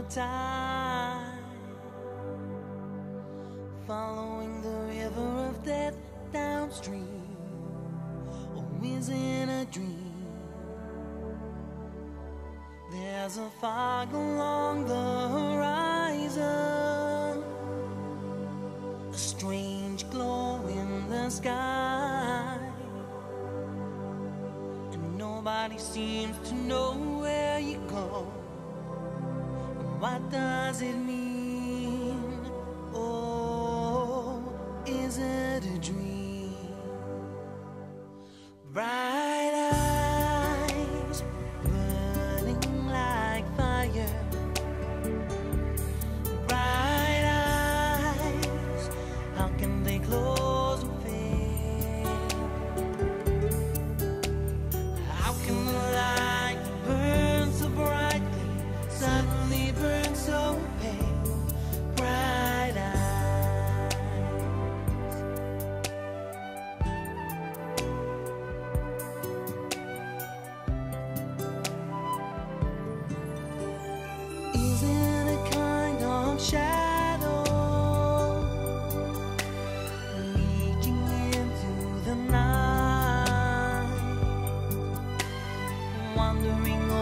tide, following the river of death downstream, or is it a dream? There's a fog along the horizon, a strange glow in the sky, and nobody seems to know where you go. What does it mean? Oh, is it a dream? Bright eyes burning like fire, bright eyes, how can they close and fade? How can the light burn so brightly suddenly burn so pale? Bright eyes. Is it a kind of shadow reaching into the night, wandering